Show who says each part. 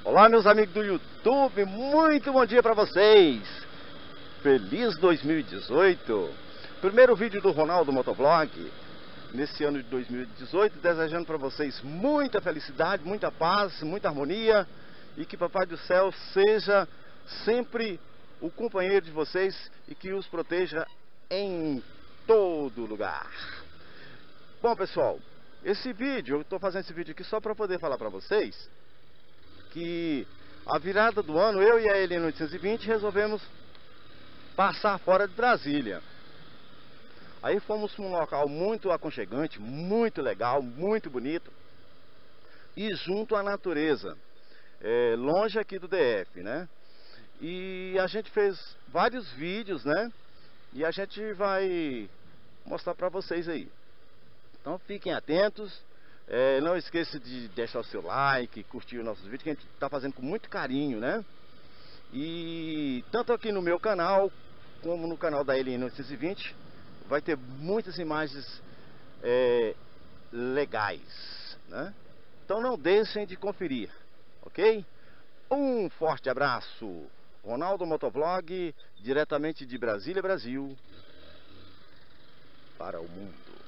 Speaker 1: Olá, meus amigos do YouTube, muito bom dia para vocês. Feliz 2018. Primeiro vídeo do Ronaldo Motovlog nesse ano de 2018, desejando para vocês muita felicidade, muita paz, muita harmonia e que Papai do Céu seja sempre o companheiro de vocês e que os proteja em todo lugar. Bom, pessoal, esse vídeo, eu estou fazendo esse vídeo aqui só para poder falar para vocês que a virada do ano, eu e a Helena 820 resolvemos passar fora de Brasília. Aí fomos para um local muito aconchegante, muito legal, muito bonito e junto à natureza, longe aqui do DF, né? E a gente fez vários vídeos, né? E a gente vai mostrar para vocês aí. Então fiquem atentos. Não esqueça de deixar o seu like, curtir os nossos vídeos, que a gente está fazendo com muito carinho, né? E tanto aqui no meu canal, como no canal da Helena 820, vai ter muitas imagens legais, né? Então não deixem de conferir, ok? Um forte abraço! Ronaldo Motovlog, diretamente de Brasília, Brasil, para o mundo.